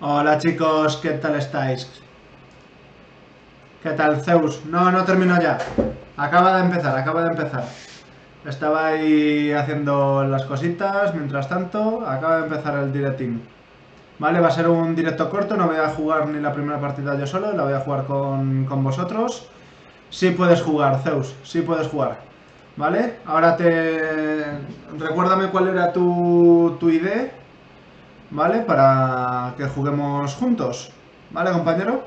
Hola chicos, ¿qué tal estáis? ¿Qué tal Zeus? No, no termino ya. Acaba de empezar, acaba de empezar. Estaba ahí haciendo las cositas, mientras tanto, acaba de empezar el directing. Vale, va a ser un directo corto, no voy a jugar ni la primera partida yo solo, la voy a jugar con vosotros. Sí puedes jugar, Zeus, sí puedes jugar. ¿Vale? Ahora te... Recuérdame cuál era tu ID, ¿vale? Para que juguemos juntos. ¿Vale, compañero?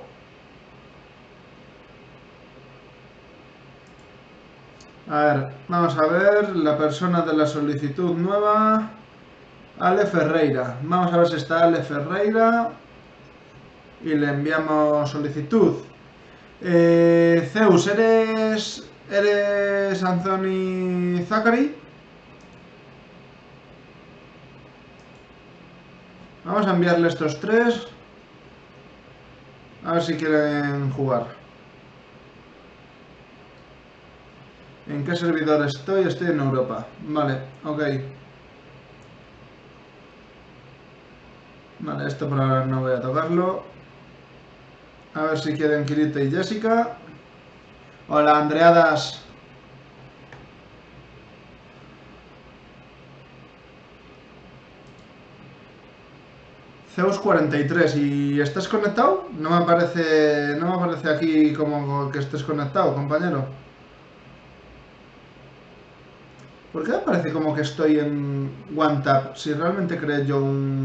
A ver, vamos a ver la persona de la solicitud nueva. Ale Ferreira. Vamos a ver si está Ale Ferreira. Y le enviamos solicitud. Zeus, ¿eres Anthony Zachary? Vamos a enviarle estos tres. A ver si quieren jugar. ¿En qué servidor estoy? Estoy en Europa. Vale, ok. Vale, esto por ahora no voy a tocarlo. A ver si quieren Kirito y Jessica. Hola, Andreadas. Zeus 43. ¿Y estás conectado? No me aparece aquí como que estés conectado, compañero. ¿Por qué me parece como que estoy en OneTap? Si realmente creé yo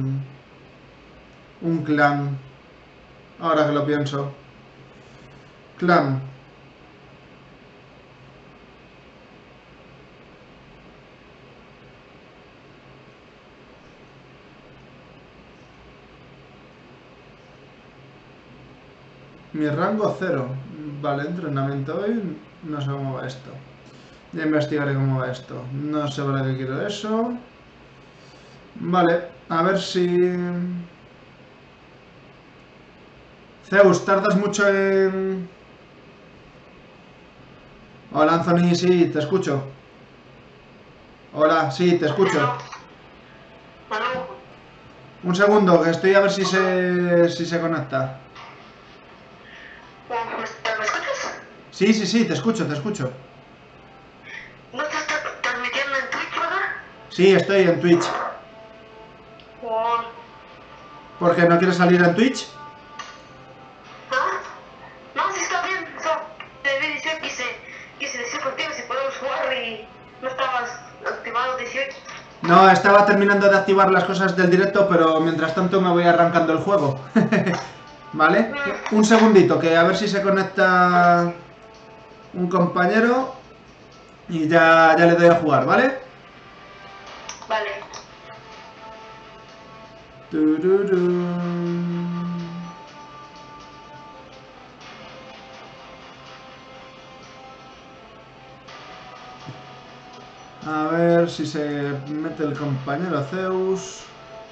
un clan. Ahora que lo pienso. Clan. Mi rango cero. Vale, entrenamiento hoy. No sé cómo va esto. Ya investigaré cómo va esto. No sé para qué quiero eso. Vale, a ver si... Zeus, ¿tardas mucho en...? Hola, Anthony, sí, te escucho. Hola, sí, te escucho. Aló, Un segundo, que estoy a ver si aló, se conecta. ¿me escuchas? Sí, sí, sí, te escucho, te escucho. ¿No te está transmitiendo en Twitch, verdad? Sí, estoy en Twitch. Oh, ¿Por qué no quieres salir en Twitch? ¿ah? No, sí está bien. Te decía, quise decir contigo si podemos jugar y no estabas activado 18. No, estaba terminando de activar las cosas del directo, pero mientras tanto me voy arrancando el juego. ¿Vale? Un segundito, que a ver si se conecta un compañero y ya le doy a jugar, ¿vale? Vale. Tururún. A ver si se mete el compañero Zeus.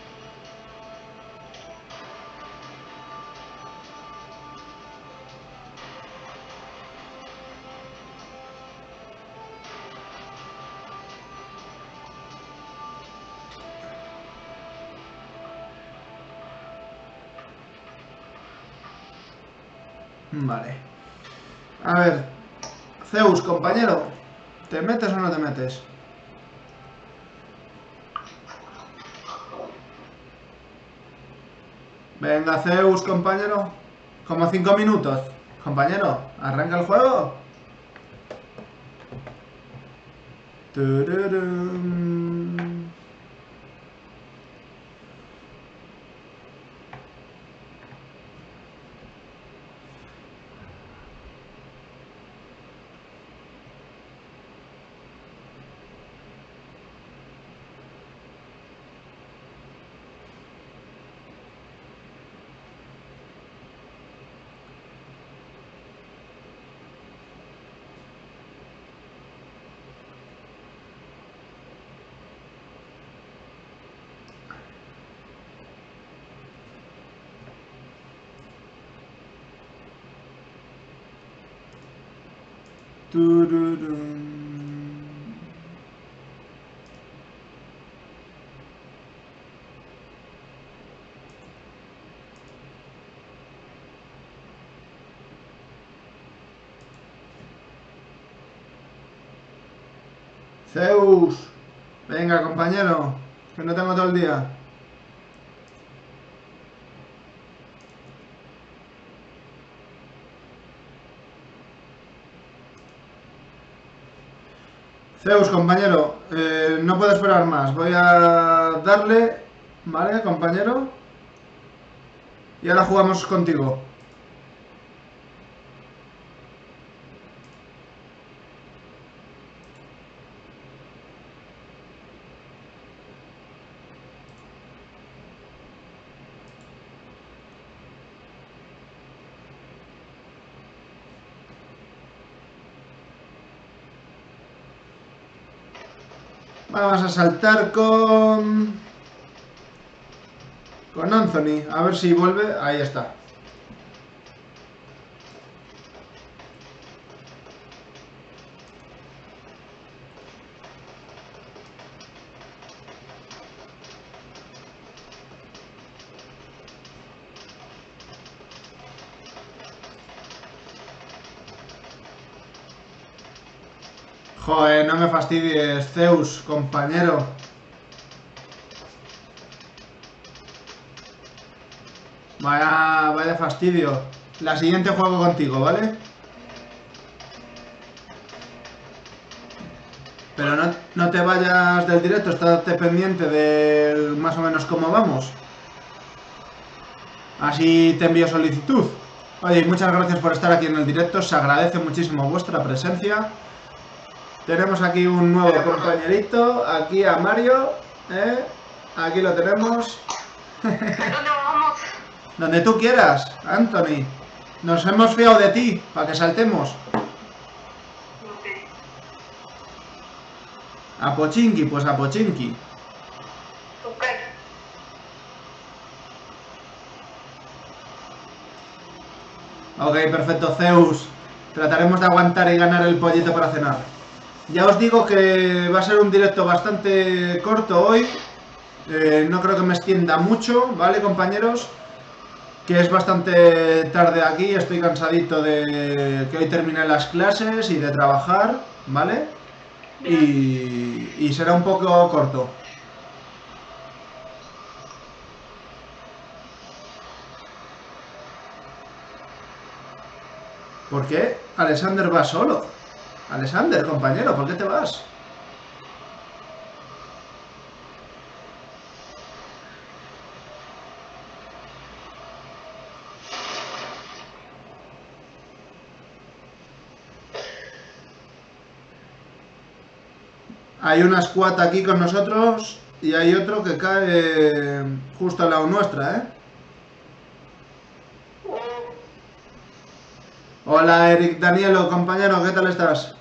Vale. A ver, Zeus, compañero, ¿te metes o no te metes? Venga, Zeus, compañero. Como 5 minutos. Compañero, ¿arranca el juego? Tururún. Tururún. Zeus. Venga, compañero. Que no tengo todo el día. Zeus, compañero. No puedo esperar más. Voy a darle. ¿Vale, compañero? Y ahora jugamos contigo. Vamos a saltar con Anthony. A ver si vuelve. Ahí está. Joder, no me fastidies, Zeus, compañero. Vaya fastidio. La siguiente juego contigo, ¿vale? Pero no te vayas del directo, estate pendiente de más o menos cómo vamos. Así te envío solicitud. Oye, muchas gracias por estar aquí en el directo, se agradece muchísimo vuestra presencia. Tenemos aquí un nuevo compañerito, aquí a Mario, ¿eh? Aquí lo tenemos. ¿Dónde vamos? Donde tú quieras, Anthony. Nos hemos fiado de ti, para que saltemos. A Pochinki, pues a Pochinki. Ok. Ok, perfecto, Zeus. Trataremos de aguantar y ganar el pollito para cenar. Ya os digo que va a ser un directo bastante corto hoy. No creo que me extienda mucho, ¿vale, compañeros? Que es bastante tarde aquí, estoy cansadito de que hoy termine las clases y de trabajar, ¿vale? Y será un poco corto. ¿Por qué Alexander va solo? Alexander, compañero, ¿por qué te vas? Hay una squad aquí con nosotros y hay otro que cae justo al lado nuestra, ¿eh? Hola, Eric Danielo, compañero, ¿qué tal estás?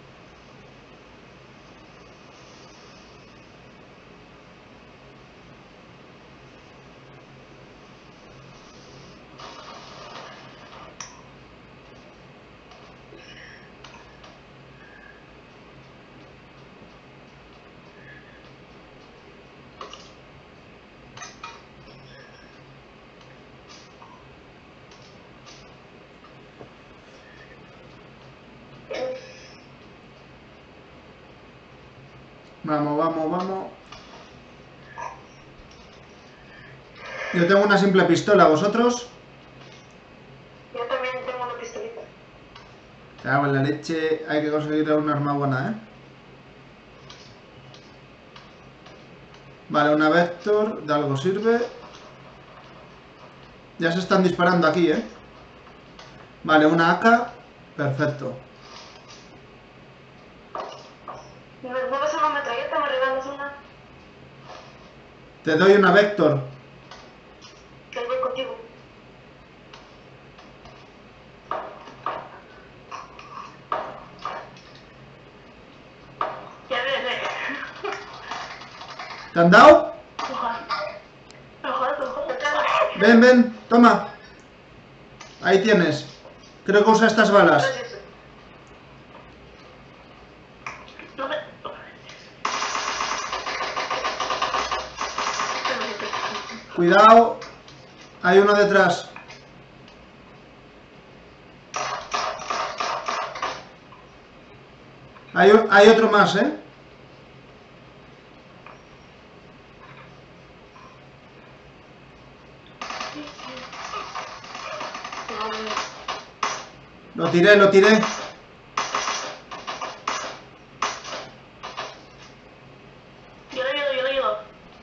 Vamos, vamos, vamos. Yo tengo una simple pistola, ¿vosotros? Yo también tengo una pistolita. Cago en la leche, hay que conseguir un arma buena, ¿eh? Vale, una Vector, de algo sirve. Ya se están disparando aquí, ¿eh? Vale, una AK, perfecto. ¿Me mueves una metralleta? ¿Me regalas una? Te doy una Vector. Que voy contigo. Ya ves, ¿Te han dado? Ojalá. Ven, ven, toma. Ahí tienes. Creo que usa estas balas. Gracias. No me... Cuidado. Hay uno detrás. Hay otro más, ¿eh? Lo tiré, lo tiré. Yo lo ayudo.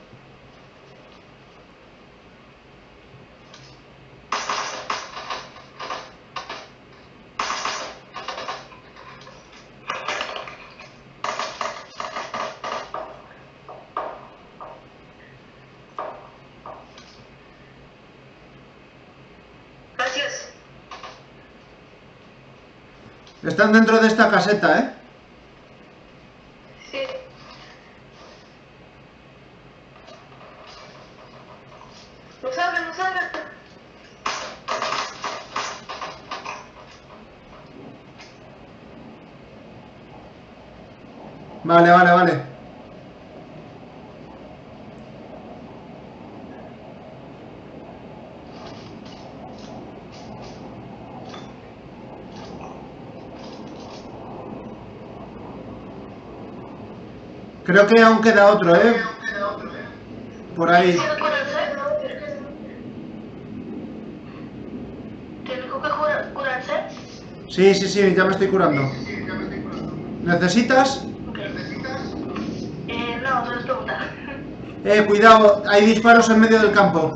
Gracias. Están dentro de esta caseta, ¿eh? Sí. No salgan, no salgan. Vale, vale, vale. Creo que aún queda otro, ¿eh? Por ahí. ¿Sí curarse? ¿Tiene que curarse? Sí, sí, sí, ya me estoy curando. ¿Necesitas? Ok. No, no les pregunta. Cuidado, hay disparos en medio del campo.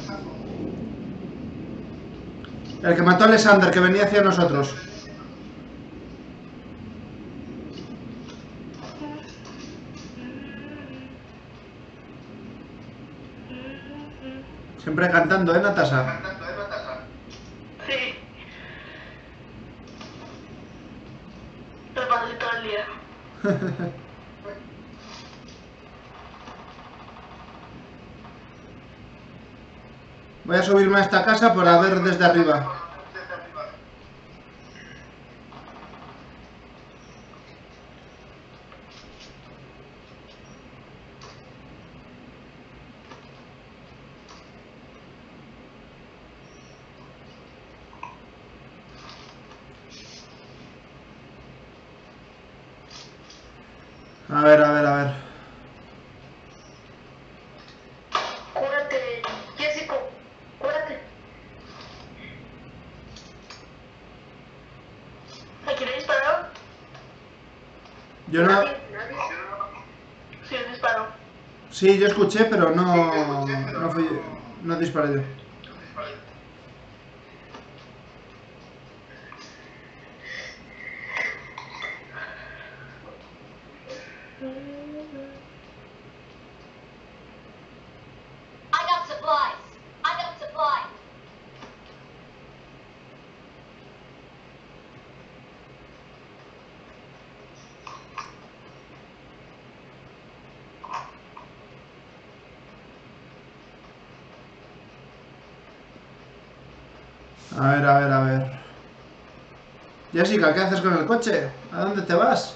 El que mató a Alexander, que venía hacia nosotros. Siempre cantando, ¿eh, Natasha? Sí. Lo paso así todo el día. Voy a subirme a esta casa para ver desde arriba. A ver, a ver, a ver. Cúrate, Jessica. Cúrate. ¿A quién le dispararon? Yo no... Nadie. Sí, les disparó. Sí, yo escuché, pero no... No fui... No disparé yo. I got supplies. I got supplies. A ver, a ver, a ver. Jessica, ¿qué haces con el coche? ¿A dónde te vas?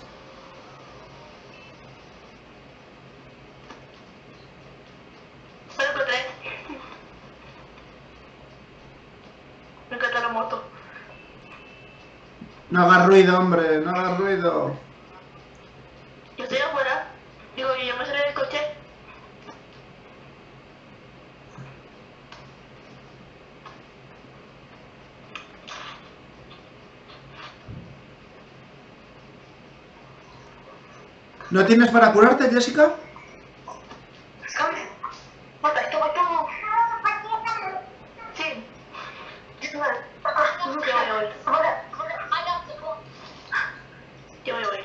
Me lo encontré. Me encanta la moto. No hagas ruido, hombre, no hagas ruido. Yo estoy afuera. Digo, yo me salí del coche. ¿No tienes para curarte, Jessica? Escape. Mata, esto va todo. Sí. Esto va. I got Ya voy. I got supplies. Ya voy.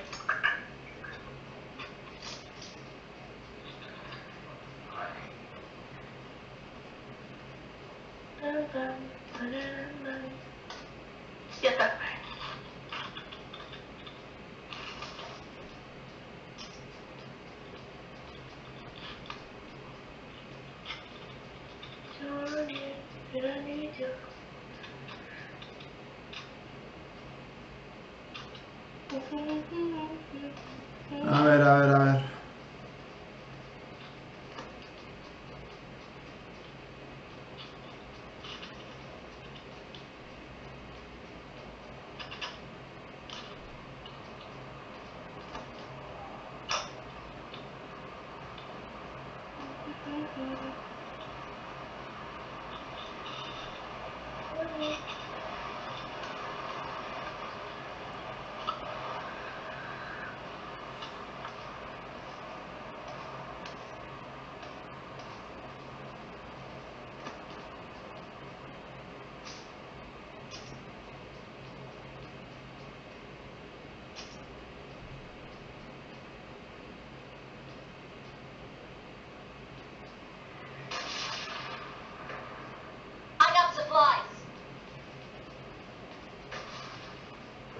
Ya está. A ver, a ver, a ver.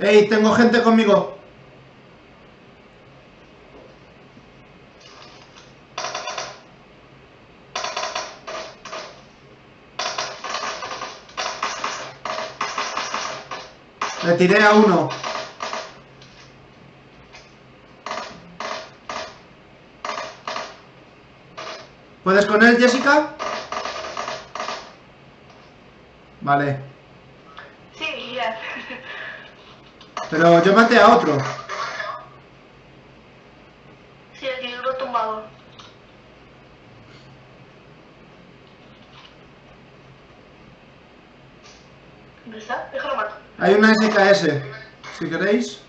¡Ey! Tengo gente conmigo. Le tiré a uno. ¿Puedes con él, Jessica? Vale. Sí, ya. Pero yo maté a otro. Sí, el que lo tumbado. ¿Dónde está? Déjalo mato. Hay una SKS. Si queréis.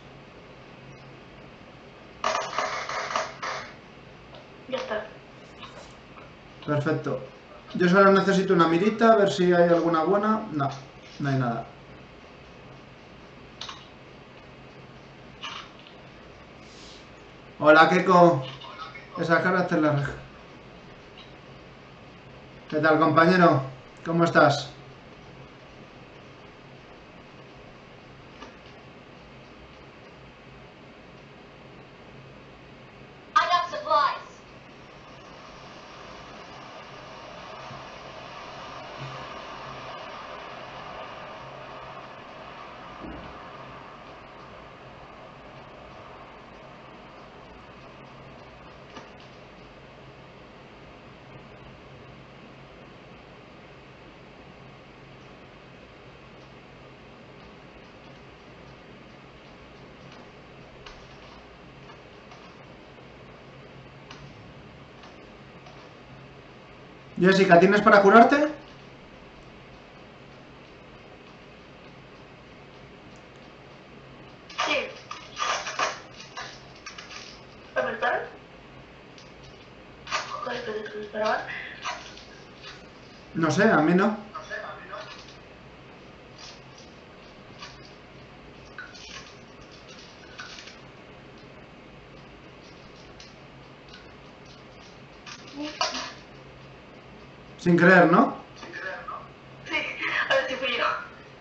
Ya está. Perfecto. Yo solo necesito una mirita, a ver si hay alguna buena. No, no hay nada. Hola, Keko. Esa cara te la... ¿Qué tal, compañero? ¿Cómo estás? I got supplies. Jessica, ¿tienes para curarte? Sí. ¿A me disparan? Joder, que te disparaban. No sé, a mí no. Sin creer, ¿no? Sí, a ver si fui yo.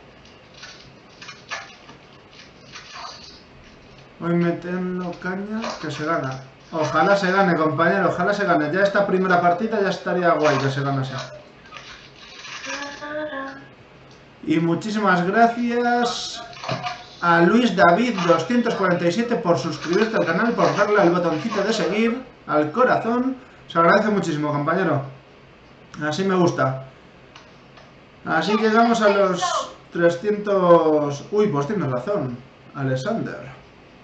Hoy metiendo caña, que se gana. Ojalá se gane, compañero, ojalá se gane. Ya esta primera partida ya estaría guay que se ganase. Y muchísimas gracias a Luis David 247 por suscribirte al canal, por darle al botoncito de seguir, al corazón. Se agradece muchísimo, compañero. Así me gusta. Así llegamos a los 300... Uy, pues tienes razón, Alexander.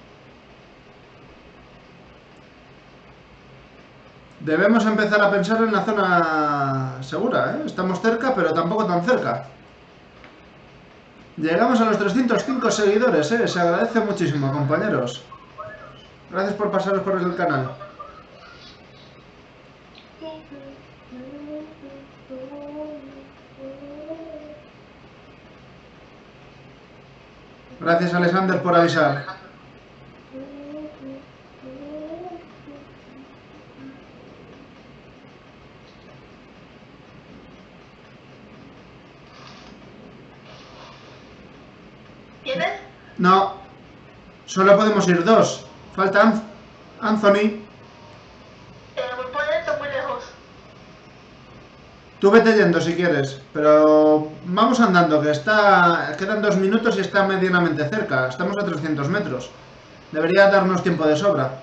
Debemos empezar a pensar en la zona segura, ¿eh? Estamos cerca, pero tampoco tan cerca. Llegamos a los 305 seguidores, ¿eh? Se agradece muchísimo, compañeros. Gracias por pasaros por el canal. Gracias, Alexander, por avisar. ¿Tienes? No, solo podemos ir dos. Falta Anthony. Muy puede, está muy lejos. Tú vete yendo si quieres, pero vamos andando, que quedan 2 minutos y está medianamente cerca. Estamos a 300 metros. Debería darnos tiempo de sobra.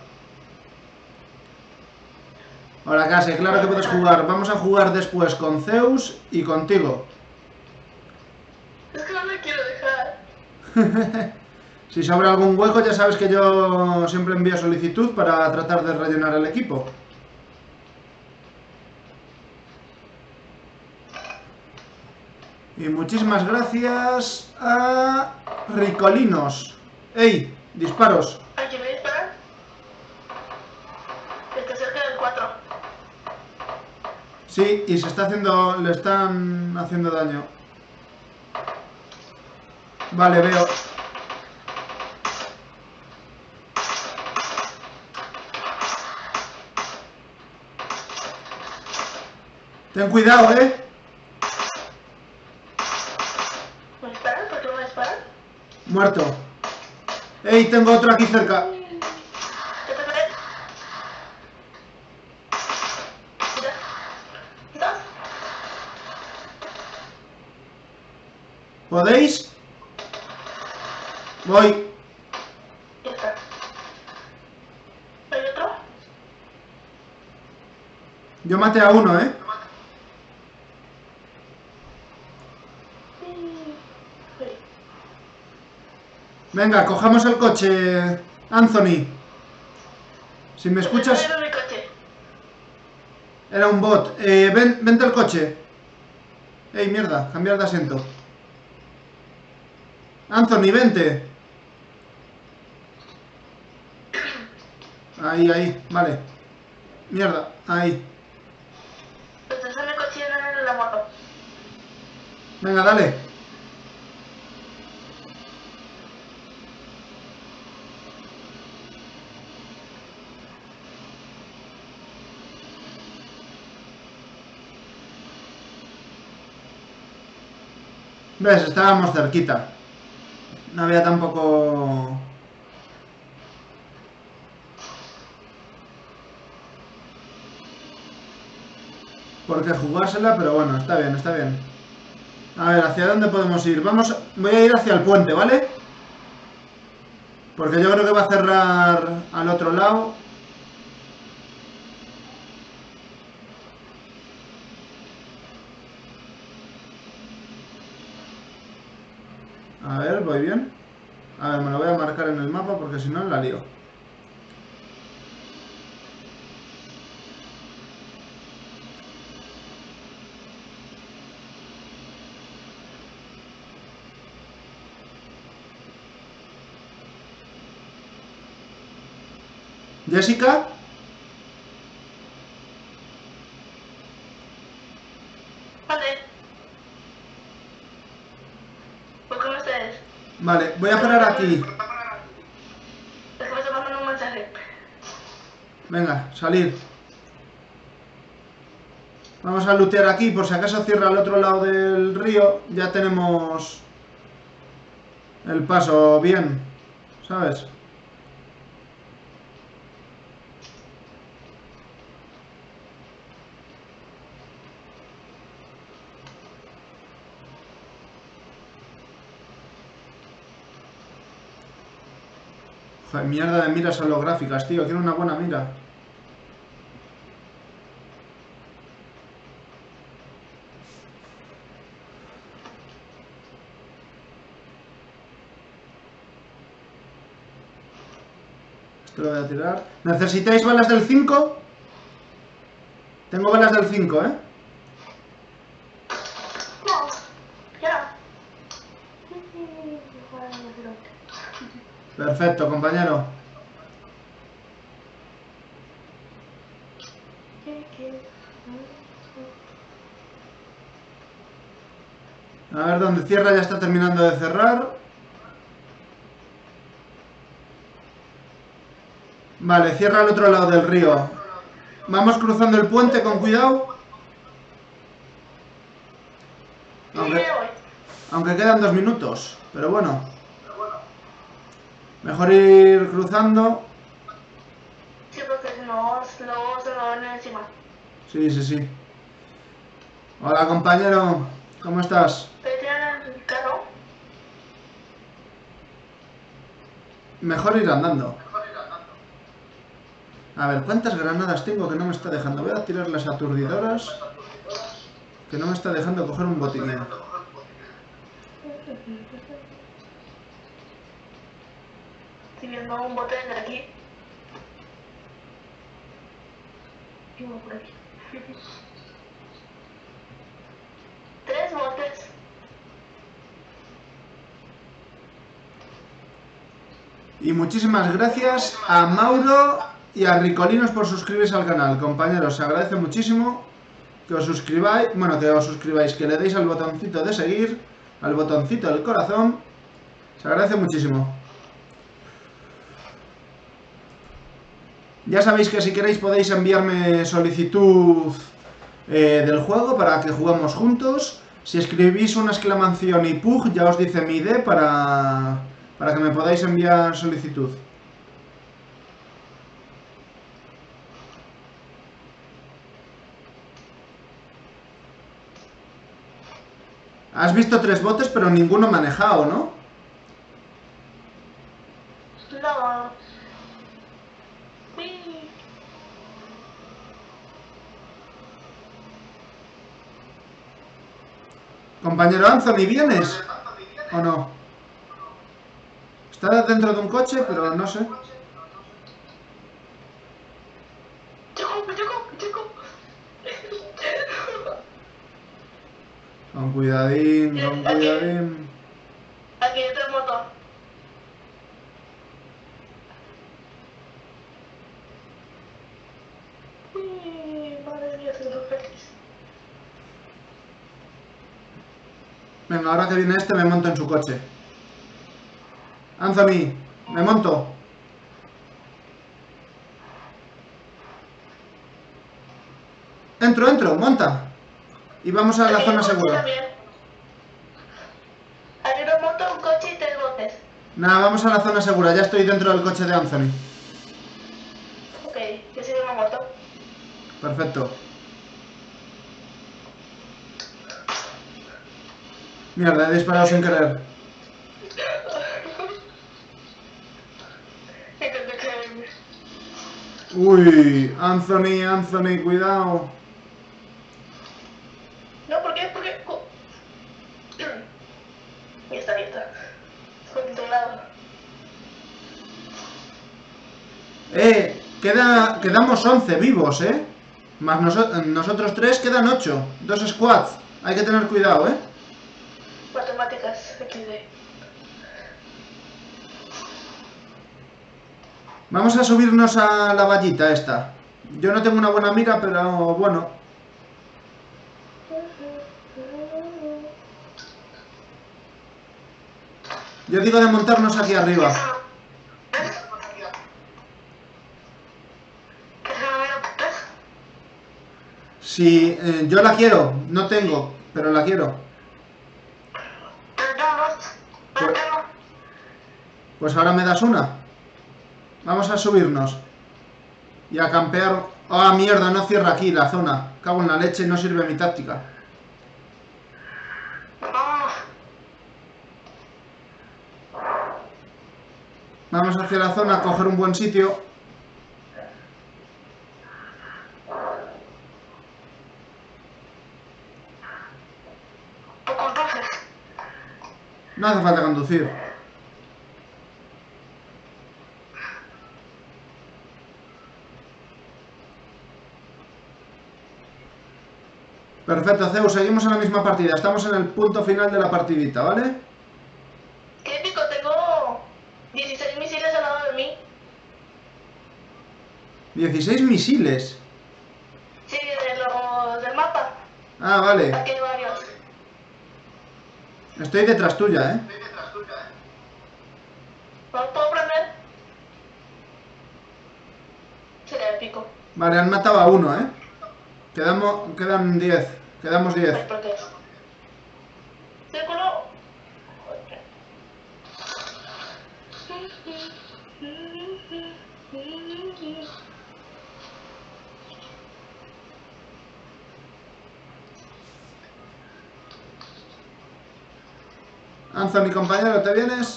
Hola, Case, claro que puedes jugar. Vamos a jugar después con Zeus y contigo. Es que no me quiero dejar. Si sobra algún hueco, ya sabes que yo siempre envío solicitud para tratar de rellenar el equipo. Y muchísimas gracias a Ricolinos. ¡Ey! Disparos. ¿A quién me disparan? Está cerca del 4. Sí, y le están haciendo daño. Vale, veo. Ten cuidado, ¿eh? ¿Me disparan? ¿Por qué no me disparan? Muerto. ¡Ey! Tengo otro aquí cerca. ¿Podéis? Voy. Ya está. ¿Hay otro? Yo maté a uno, ¿eh? Venga, cojamos el coche, Anthony. Si me escuchas... Era mi coche. Era un bot. Vente al coche. Ey, mierda, cambiar de asiento. Anthony, vente. Ahí, vale. Mierda, ahí. Entonces en el coche y no en la moto. Venga, dale. ¿Ves? Estábamos cerquita. No había tampoco... por qué jugársela, pero bueno, está bien, está bien. A ver, ¿hacia dónde podemos ir? Voy a ir hacia el puente, ¿vale? Porque yo creo que va a cerrar al otro lado. A ver, voy bien. A ver, me lo voy a marcar en el mapa porque si no la lío. ¿Jessica? ¿Dónde? ¿Por qué no ustedes? Vale, voy a parar aquí. Es que me está mandando un mensaje. Venga, salir. Vamos a lootear aquí, por si acaso cierra al otro lado del río. Ya tenemos el paso bien, ¿sabes? Joder, mierda de miras holográficas, tío. Quiero una buena mira. Esto lo voy a tirar. ¿Necesitáis balas del 5? Tengo balas del 5, ¿eh? No, ya no. Perfecto, compañero. A ver dónde cierra, ya está terminando de cerrar. Vale, cierra al otro lado del río. Vamos cruzando el puente con cuidado. Aunque quedan 2 minutos, pero bueno. Mejor ir cruzando. Sí, porque si no, luego se lo ven encima. Sí, sí, sí. Hola, compañero. ¿Cómo estás? ¿Te tiran el carro? Mejor ir andando. A ver, ¿cuántas granadas tengo que no me está dejando? Voy a tirar las aturdidoras. Que no me está dejando coger un botiquín. Estoy viendo un bote de aquí. Y uno por aquí. 3 botes. Y muchísimas gracias a Mauro y a Ricolinos por suscribirse al canal. Compañeros, se agradece muchísimo que os suscribáis, que le deis al botoncito de seguir, al botoncito del corazón. Se agradece muchísimo. Ya sabéis que si queréis podéis enviarme solicitud del juego para que juguemos juntos. Si escribís una exclamación y PUG ya os dice mi ID para para que me podáis enviar solicitud. Has visto 3 botes, pero ninguno manejado, ¿no? No. Sí. Compañero Anthony, ¿vienes? ¿O no? Está dentro de un coche, pero no sé. Chico. Con cuidadín, con cuidadín. Aquí está el motor. Madre mía, se lo feliz. Venga, ahora que viene este me monto en su coche. Anthony, me monto. Entro, monta. Y vamos a la zona segura. Hay una moto, un coche y 3 botes. Nada, vamos a la zona segura. Ya estoy dentro del coche de Anthony. Ok, yo soy una moto. Perfecto. Mierda, he disparado sin querer. Intenté creerme. Uy, Anthony, cuidado. No, ¿por qué? Ya está. Controlado. Quedamos 11 vivos, Más nosotros 3 quedan 8. 2 squads. Hay que tener cuidado, Matemáticas, XD. Vamos a subirnos a la vallita esta. Yo no tengo una buena mira, pero bueno. Yo digo de montarnos aquí arriba. Si yo la quiero, no tengo, pero la quiero. Pues ahora me das una. Vamos a subirnos. Y a campear. ¡Ah, mierda! No cierra aquí la zona. Cago en la leche, no sirve mi táctica. Vamos hacia la zona a coger un buen sitio. No hace falta conducir. Perfecto, Zeus, seguimos en la misma partida. Estamos en el punto final de la partidita, ¿vale? ¿Qué pico? Tengo 16 misiles al lado de mí. 16 misiles. Sí, de los del mapa. Ah, vale. Aquí hay varios. Estoy detrás tuya, ¿No puedo prender? Sería épico. Vale, han matado a uno, Quedan 10. Quedamos 10. ¿Por qué? Círculo. Anthony, compañero, ¿te vienes?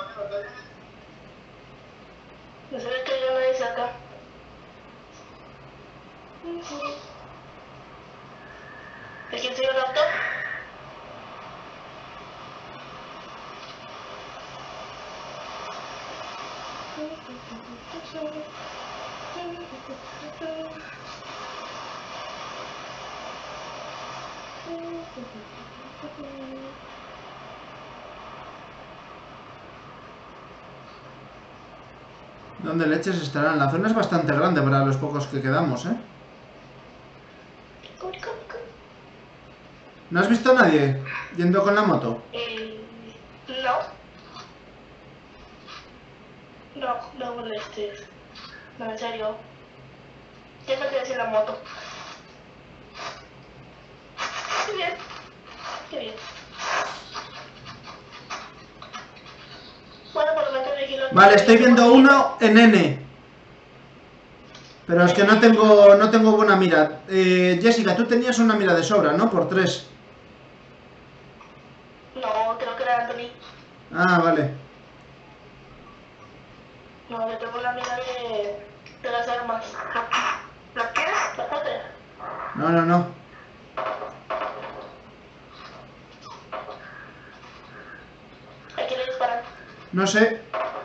No se ve que yo nadie cerca. ¿De quién soy el auto? ¿Dónde leches estarán? La zona es bastante grande para los pocos que quedamos, ¿No has visto a nadie yendo con la moto? No. No molestes. No, en serio. Ya me quedé sin la moto. Qué bien. Qué bien. Bueno, pues Vale, estoy viendo uno en N. Pero es que no tengo buena mira. Jessica, tú tenías una mira de sobra, ¿no? Por 3. No, creo que era Anthony. Ah, vale. No, yo tengo la mira de las armas. ¿La quieres? La otra. No, no, no. ¿A quién le disparan? No sé.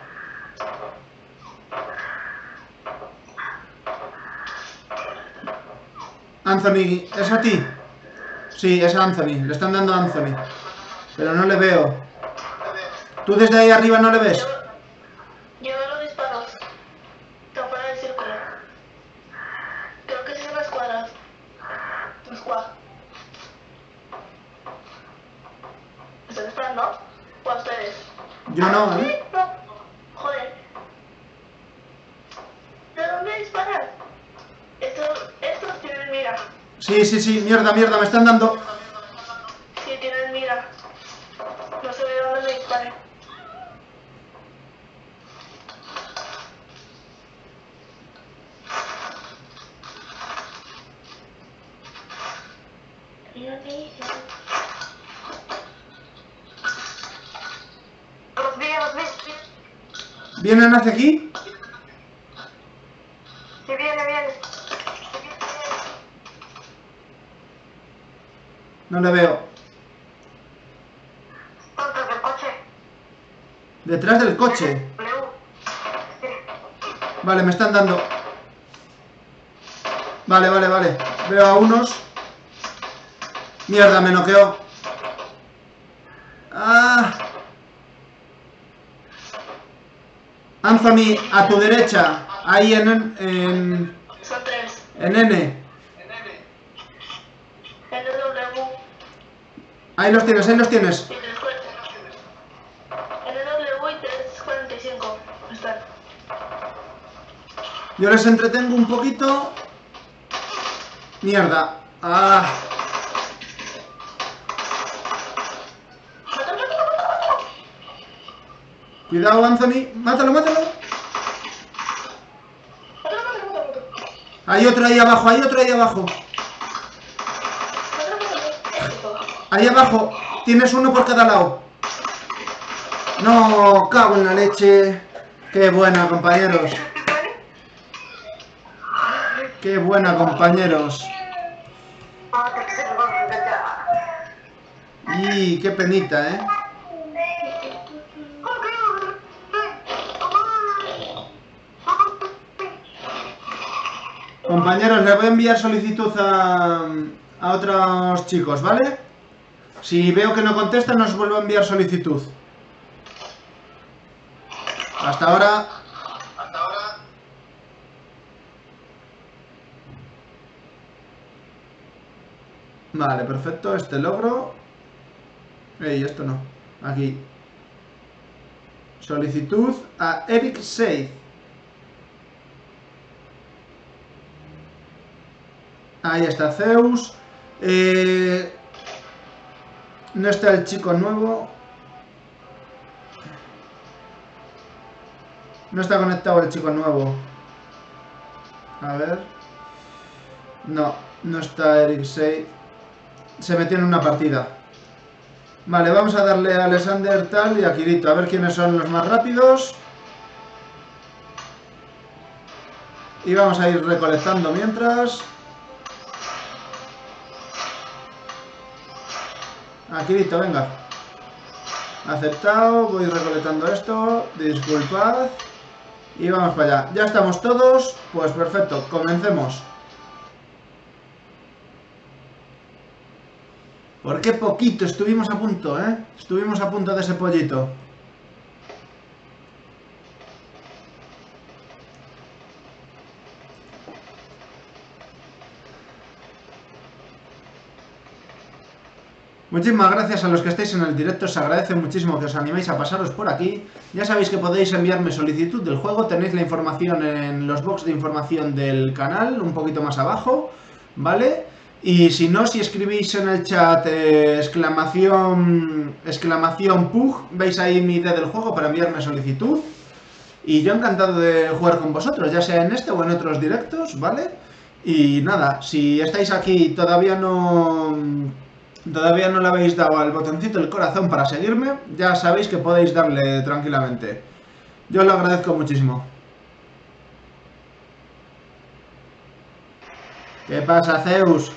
Anthony, ¿es a ti? Sí, es a Anthony. Le están dando a Anthony. Pero no le veo. ¿Tú desde ahí arriba no le ves? Yo veo los disparos. Están fuera del círculo. Creo que sí son las cuadras. Las cuadras. ¿Están disparando? ¿O a ustedes? Yo no, Sí, ¿eh? no. Joder. ¿De dónde disparan? Estos tienen mira. Sí, sí, sí. Mierda, mierda, me están dando. Sí, tienen mira. No sé de dónde me disparen. Los vi. ¿Vienen hacia aquí? Sí, viene. No le veo. Tontos del coche. Detrás del coche. Vale, me están dando. Vale. Veo a unos. Mierda, me noqueó. Ah. Anthony, a tu derecha. Ahí en Son 3. N. NW Ahí los tienes, ahí los tienes. y 340. NW y 345. Están. Yo les entretengo un poquito. Mierda. Ah. Cuidado, Anthony. Mátalo. Hay otro ahí abajo. Ahí abajo. Tienes uno por cada lado. No, cago en la leche. Qué buena, compañeros. Qué buena, compañeros. Y qué penita, ¿eh? Compañeros, les voy a enviar solicitud a otros chicos, ¿vale? Si veo que no contestan, os vuelvo a enviar solicitud. Hasta ahora. Vale, perfecto, este logro. Ey, esto no. Aquí. Solicitud a Eric Seid. Ahí está Zeus. No está el chico nuevo. No está conectado el chico nuevo. A ver. No está Eric Seid. Se metió en una partida. Vale, vamos a darle a Alexander Tal y a Kirito. A ver quiénes son los más rápidos. Y vamos a ir recolectando mientras. A Kirito, venga. Aceptado, voy recolectando esto. Disculpad. Y vamos para allá. Ya estamos todos. Pues perfecto, comencemos. ¿Por qué poquito? Estuvimos a punto, ¿eh? Estuvimos a punto de ese pollito. Muchísimas gracias a los que estáis en el directo, os agradece muchísimo que os animéis a pasaros por aquí. Ya sabéis que podéis enviarme solicitud del juego, tenéis la información en los box de información del canal, un poquito más abajo, ¿vale? Y si no, si escribís en el chat exclamación PUG, veis ahí mi ID del juego para enviarme solicitud. Y yo encantado de jugar con vosotros, ya sea en este o en otros directos, ¿vale? Y nada, si estáis aquí y todavía no le habéis dado al botoncito del corazón para seguirme, ya sabéis que podéis darle tranquilamente. Yo os lo agradezco muchísimo. ¿Qué pasa, Zeus?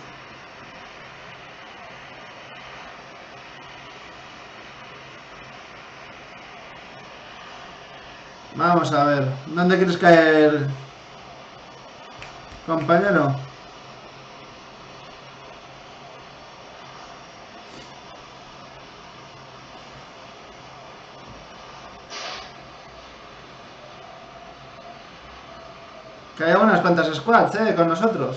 Vamos a ver, ¿dónde quieres caer, compañero? Que hay unas cuantas squads, con nosotros.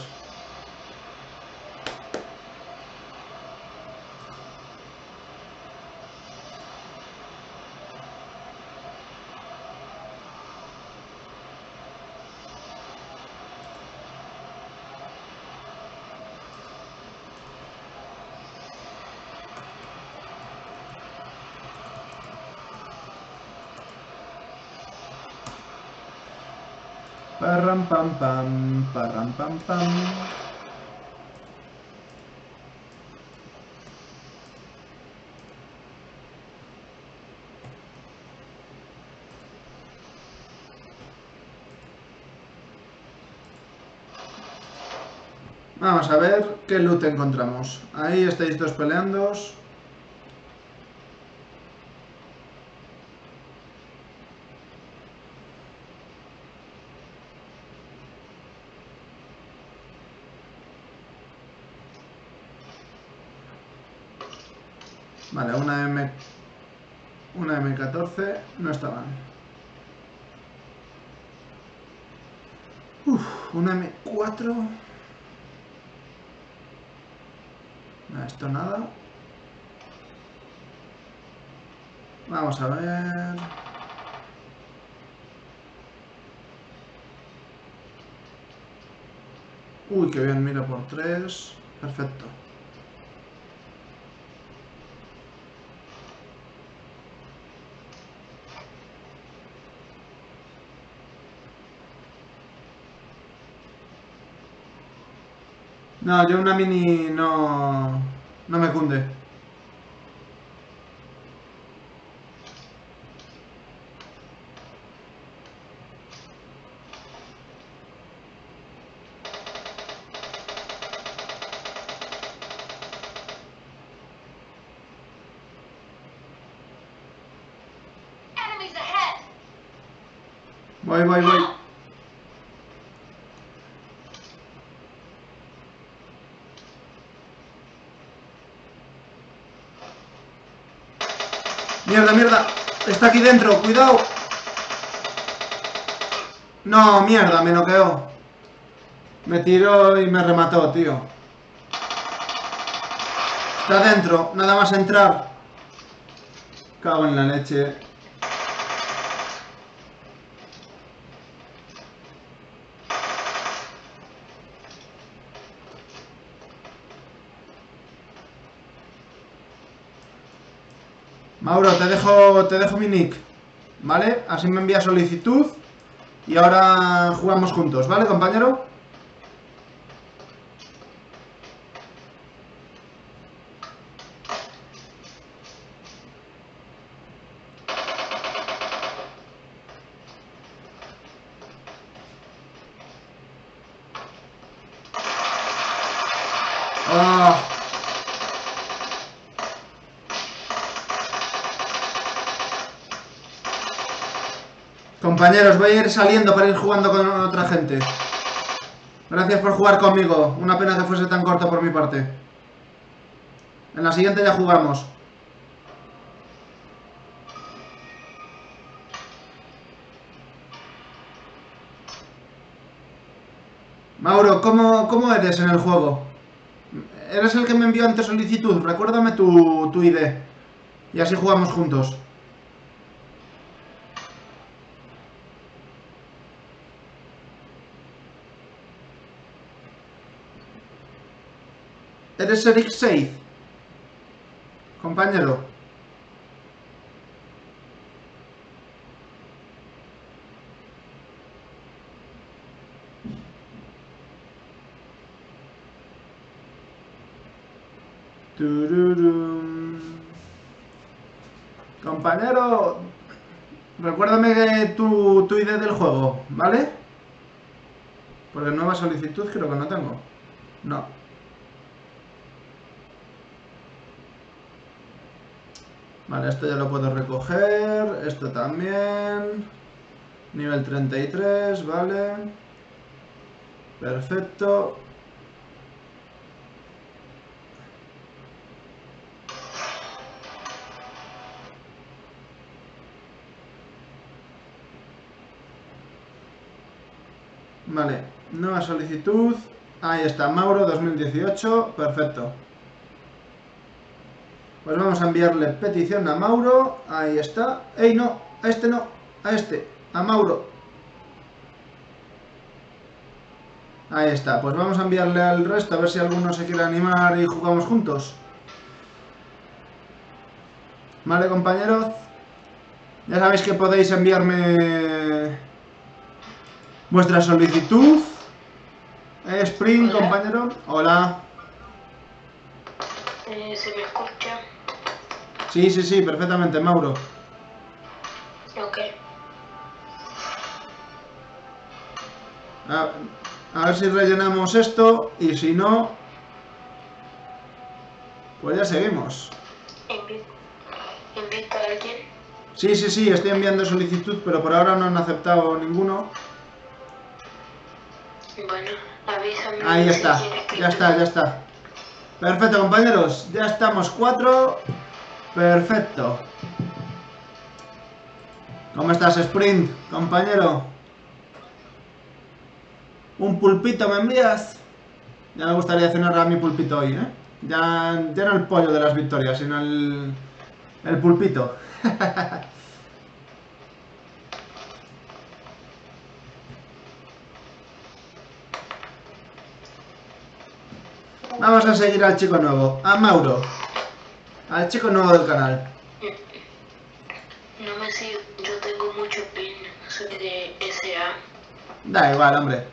Parram pam pam, parram pam pam. Vamos a ver qué loot encontramos. Ahí estáis dos peleando. Vale, una M14 no está mal. Una M4. No, esto nada. Vamos a ver. Uy, qué bien, mira por 3. Perfecto. No, yo una mini no me cunde. Enemies ahead! Voy. Mierda. Está aquí dentro, cuidado. No, mierda, me noqueó. Me tiró y me remató, tío. Está dentro, nada más entrar. Cago en la leche. Mauro, te dejo mi nick, ¿vale? Así me envía solicitud y ahora jugamos juntos, ¿vale, compañero? Ah. Compañeros, voy a ir saliendo para ir jugando con otra gente. Gracias por jugar conmigo. Una pena que fuese tan corto por mi parte. En la siguiente ya jugamos. Mauro, ¿cómo eres en el juego? Eres el que me envió antes solicitud. Recuérdame tu ID. Y así jugamos juntos. ¿Eres Eric 6? Compañero. Tururum. Compañero, recuérdame que tu ID del juego, ¿vale? Porque nueva solicitud creo que no tengo. No. Vale, esto ya lo puedo recoger. Esto también. Nivel 33, vale. Perfecto. Vale, nueva solicitud. Ahí está, Mauro 2018. Perfecto. Pues vamos a enviarle petición a Mauro. Ahí está. ¡Ey, no! A este no. A este. A Mauro. Ahí está. Pues vamos a enviarle al resto a ver si alguno se quiere animar y jugamos juntos. Vale, compañeros. Ya sabéis que podéis enviarme vuestra solicitud. Spring, Hola. compañero. Hola. ¿Se me escucha? Sí, sí, sí, perfectamente, Mauro. Ok. A ver si rellenamos esto y si no, pues ya seguimos. ¿Invito a alguien? Sí, sí, sí, estoy enviando solicitud, pero por ahora no han aceptado ninguno. Bueno, avísame Ahí si está, quieres que ya está, ya está. Perfecto, compañeros, ya estamos 4. Perfecto. ¿Cómo estás, Sprint, compañero? ¿Un pulpito me envías? Ya me gustaría cenar a mi pulpito hoy, ¿eh? Ya no el pollo de las victorias, sino el pulpito. Vamos a seguir al chico nuevo, a Mauro. Al chico nuevo del canal. No me sigo, yo tengo mucho pin, soy de SA. Da igual, hombre.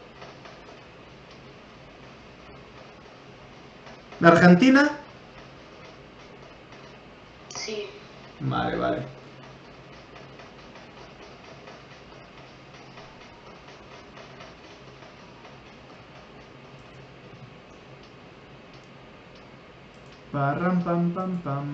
¿De Argentina? Sí, Vale, vale. Parram pam pam pam.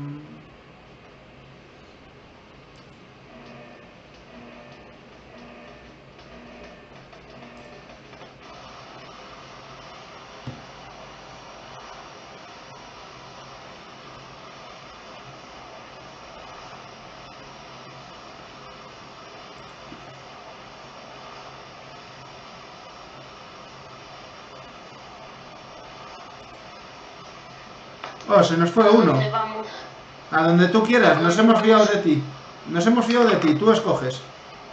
Oh, se nos fue ¿a uno. dónde vamos? A donde tú quieras, nos hemos fiado de ti. Nos hemos fiado de ti, tú escoges.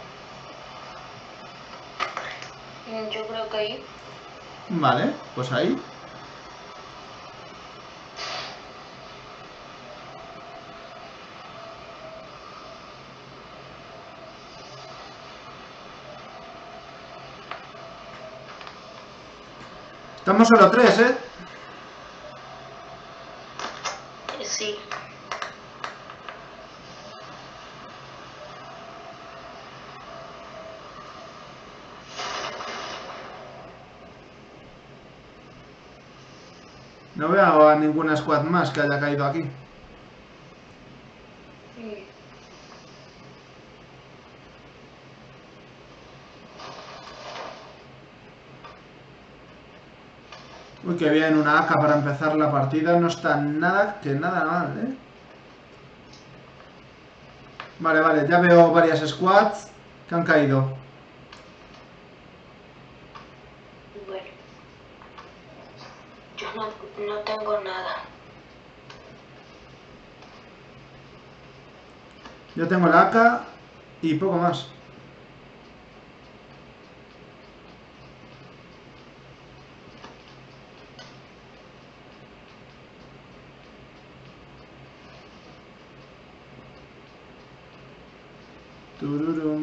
Yo creo que ahí. Vale, pues ahí. Estamos solo 3, ¿eh? Sí. No veo a ninguna squad más que haya caído aquí. Uy, qué bien, una AK para empezar la partida. No está nada, que nada mal, ¿eh? Vale, vale, ya veo varias squads que han caído. Bueno, yo no tengo nada. Yo tengo la AK y poco más. Tururum.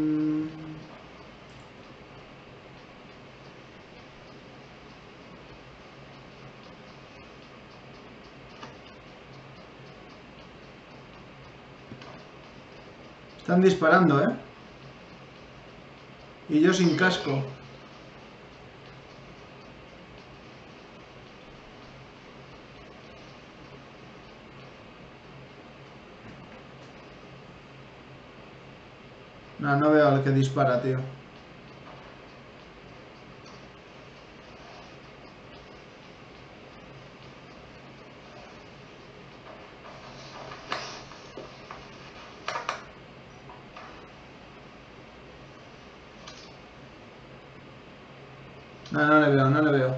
Están disparando, ¿eh? Y yo sin casco. No, no veo al que dispara, tío. No, no le veo, no le veo.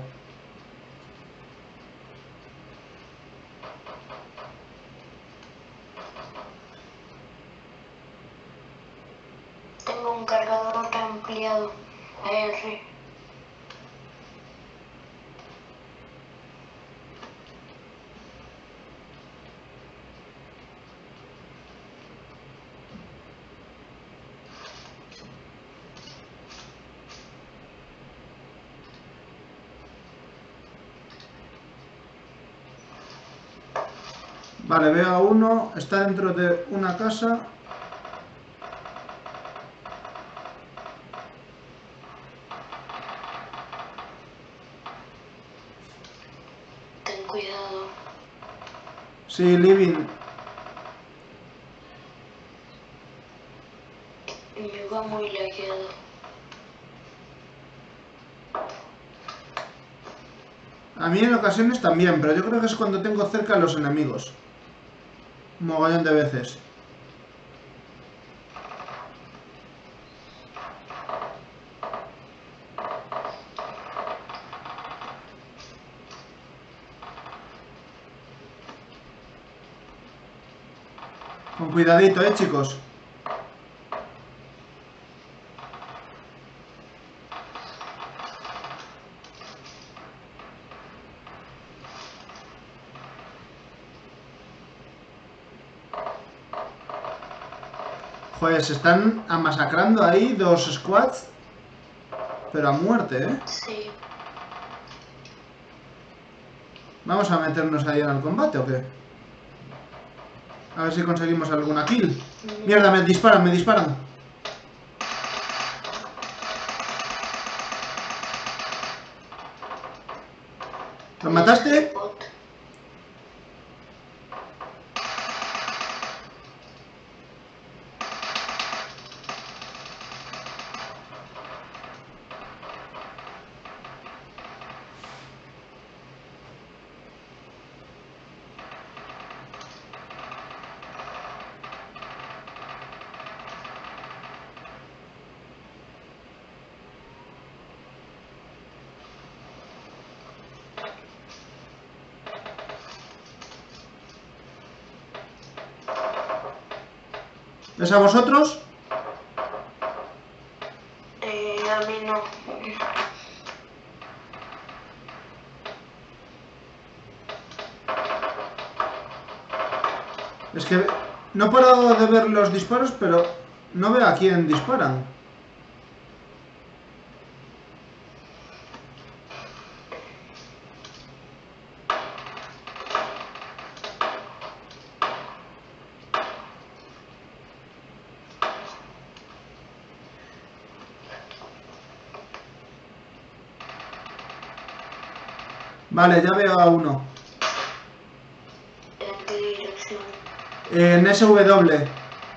Tengo un cargador ampliado AR. Vale, veo a uno. Está dentro de una casa. Ten cuidado. Sí, living. Me va muy lagueado. A mí en ocasiones también, pero yo creo que es cuando tengo cerca a los enemigos. Un mogollón de veces. Con cuidadito, chicos. Joder, se están amasacrando ahí dos squads. Pero a muerte, ¿eh? Sí. ¿Vamos a meternos ahí en el combate o qué? A ver si conseguimos alguna kill. Mierda, me disparan, me disparan. ¿Lo mataste? Bot. ¿Es a vosotros? A mí no. Es que no he parado de ver los disparos, pero no veo a quién disparan. Vale, ya veo a uno. ¿En qué dirección? En SW.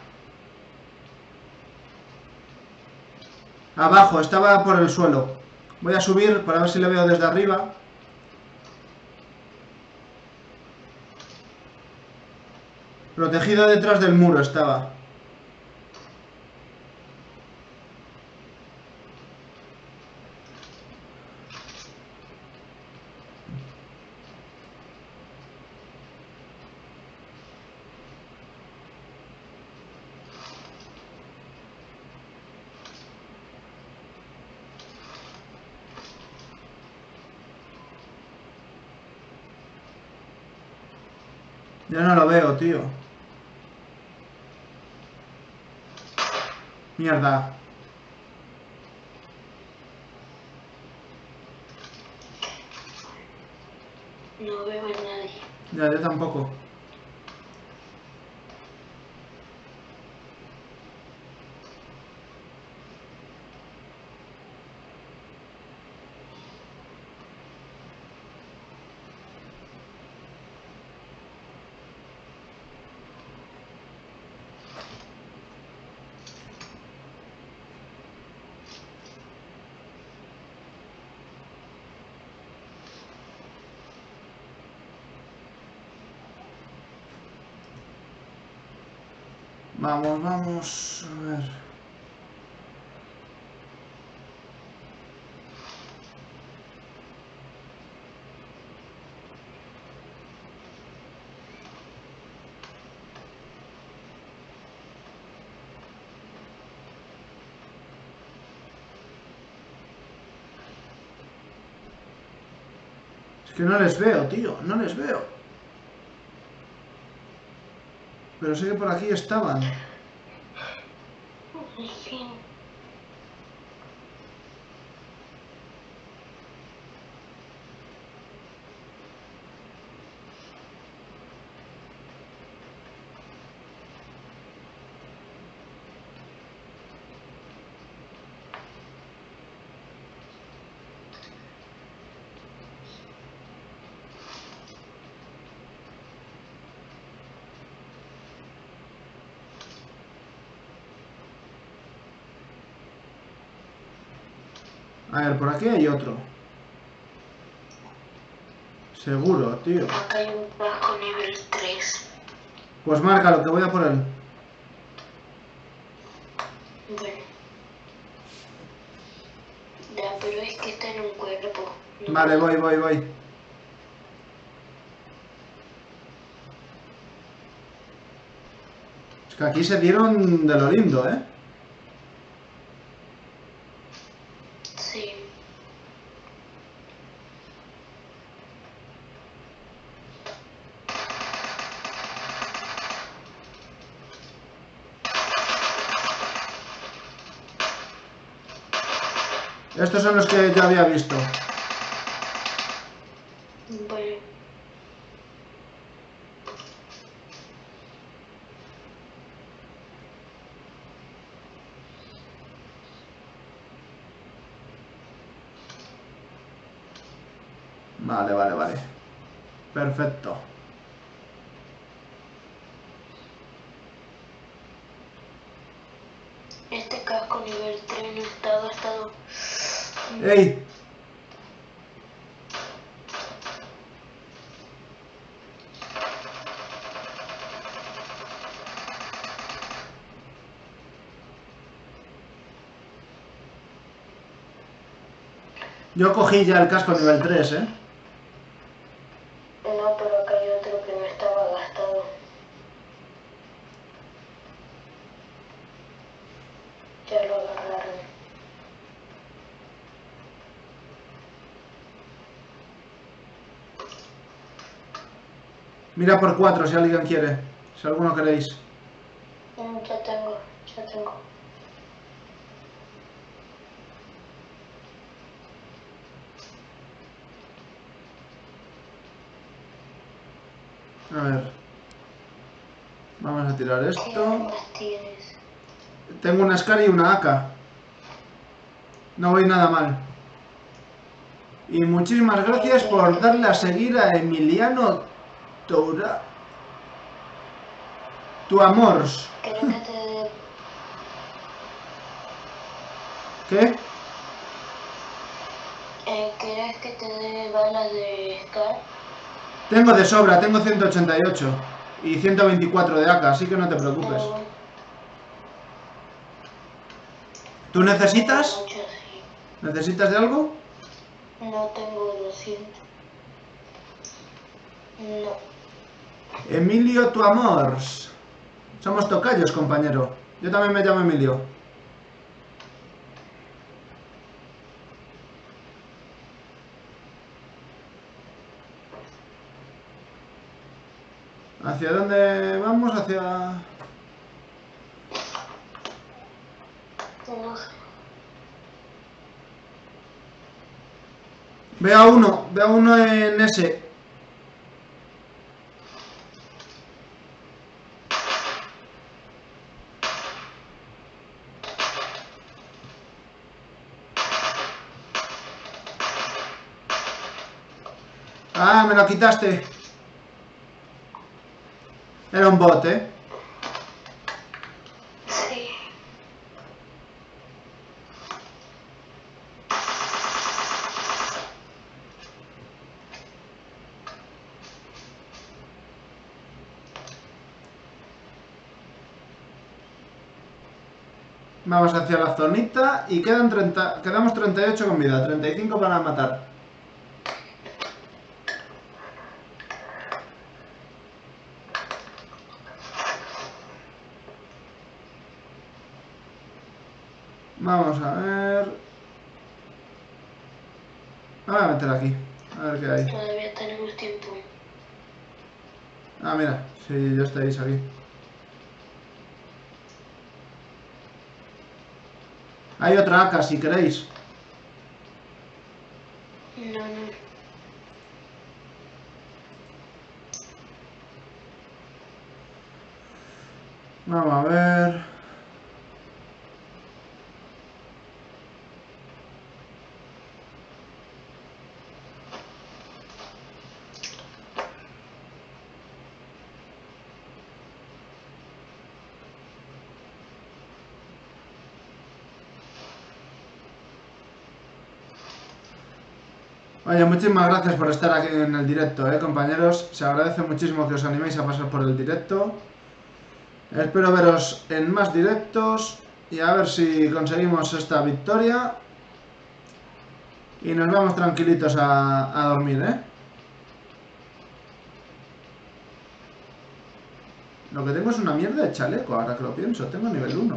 Abajo, estaba por el suelo. Voy a subir para ver si le veo desde arriba. Protegido detrás del muro estaba. Ya no lo veo, tío. Mierda. No veo a nadie. Ya, yo tampoco. Vamos, vamos. A ver. Es que no les veo, tío. No les veo. Pero sé que por aquí estaban. En fin. A ver, por aquí hay otro. Seguro, tío. Acá hay un casco nivel 3. Pues márcalo, que voy a por él. Bueno. Ya, pero es que está en un cuerpo. No Vale, puedo. voy. Es que aquí se dieron de lo lindo, ¿eh? Sí. Estos son los que ya había visto. Bueno. Vale. Perfecto. Este casco nivel 3 no está gastado. ¡Ey! Yo cogí ya el casco nivel 3, ¿eh? No, pero acá hay otro que no estaba gastado. Ya lo agarraron. Mira por 4 si alguien quiere. Si alguno queréis. Ya tengo. A ver. Vamos a tirar ¿Qué esto. armas tienes? Tengo una Scar y una AK. No voy nada mal. Y muchísimas gracias por darle a seguir a Emiliano Toura. Tu amors. ¿Querés que te dé ¿Qué? ¿Querés que te dé balas de Scar? Tengo de sobra, tengo 188 y 124 de AK, así que no te preocupes. Tengo ¿Tú necesitas? muchas, sí. ¿Necesitas de algo? No tengo 200. No. Emilio tu amors. Somos tocayos, compañero. Yo también me llamo Emilio. ¿Hacia dónde vamos? Hacia... No sé. Veo a uno en ese. Ah, me lo quitaste. Era un bot, ¿eh? Sí. Vamos hacia la zonita y quedamos 38 con vida, 35 para matar. Vamos a ver... Me voy a meter aquí, a ver qué hay. Todavía tenemos tiempo. Ah, mira, si ya estáis aquí. Hay otra AK si queréis. No, no. Vamos a ver... Oye, muchísimas gracias por estar aquí en el directo, compañeros. Se agradece muchísimo que os animéis a pasar por el directo. Espero veros en más directos y a ver si conseguimos esta victoria. Y nos vamos tranquilitos a dormir, ¿eh? Lo que tengo es una mierda de chaleco, ahora que lo pienso. Tengo nivel 1.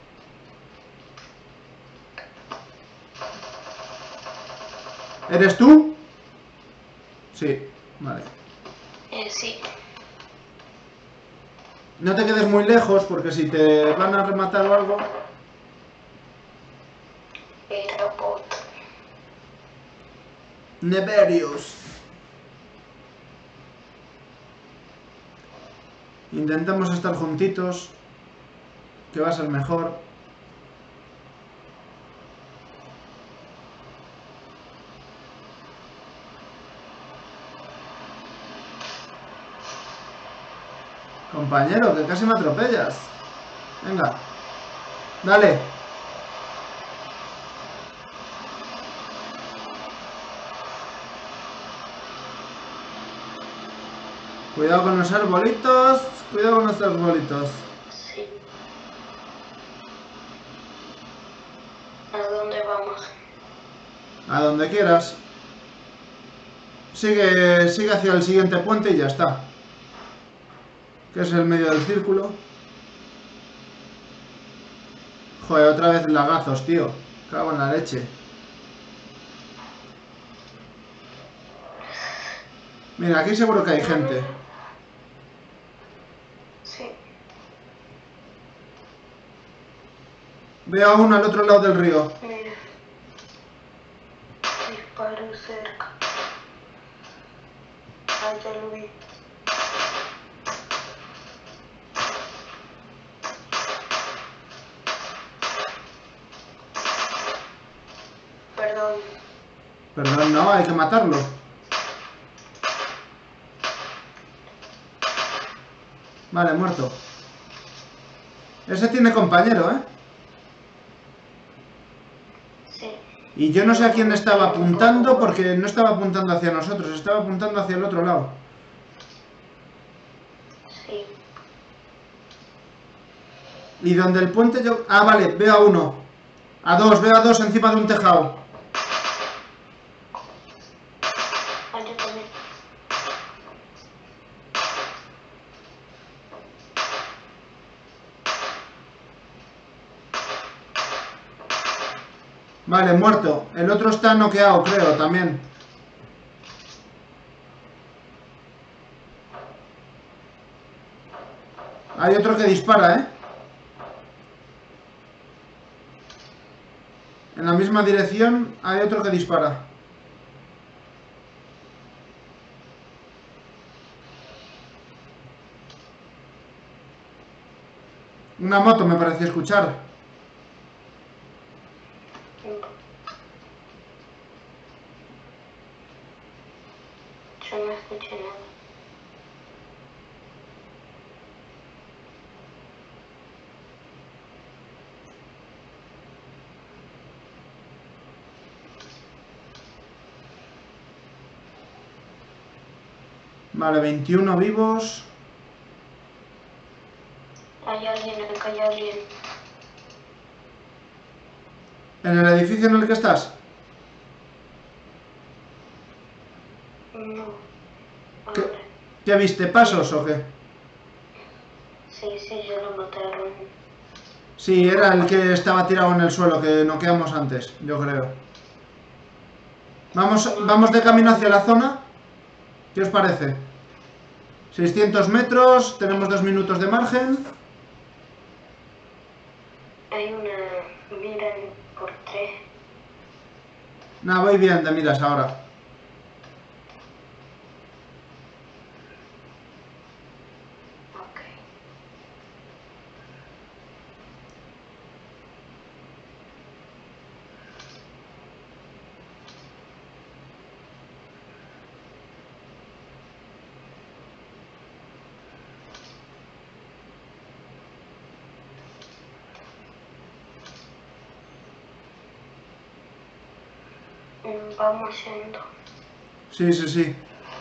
¿Eres tú? Sí, vale. Sí. No te quedes muy lejos porque si te van a rematar o algo... Robot. Neverius. Intentamos estar juntitos, que va a ser mejor. Compañero, que casi me atropellas. Venga. Dale. Cuidado con los arbolitos. Cuidado con los arbolitos. Sí. ¿A dónde vamos? A donde quieras. Sigue hacia el siguiente puente y ya está. Que es el medio del círculo. Joder, otra vez lagazos, tío. Cago en la leche. Mira, aquí seguro que hay gente. Sí. Veo a uno al otro lado del río. Mira. Disparo cerca. Ah, ya lo vi. Perdón. Perdón, no, hay que matarlo. Vale, muerto. Ese tiene compañero, ¿eh? Sí. Y yo no sé a quién estaba apuntando porque no estaba apuntando hacia nosotros, estaba apuntando hacia el otro lado. Sí. Y donde el puente yo... Ah, vale, veo a uno. Veo a dos encima de un tejado. Ah, yo también. Vale, muerto. El otro está noqueado, creo, también. Hay otro que dispara, ¿eh? En la misma dirección hay otro que dispara. Una moto me pareció escuchar. Yo no escuché nada. Vale, 21 vivos. Hay alguien, acá hay alguien. ¿En el edificio en el que estás? No. A ¿Qué, ver. qué viste? ¿Pasos o qué? Sí, ya lo mataron. Sí, era el que estaba tirado en el suelo, que noqueamos antes, yo creo. Vamos de camino hacia la zona. ¿Qué os parece? 600 metros, tenemos 2 minutos de margen. Hay una mira por 3. Nada, voy bien de miras ahora. Ok. Vamos yendo. Sí, sí, sí.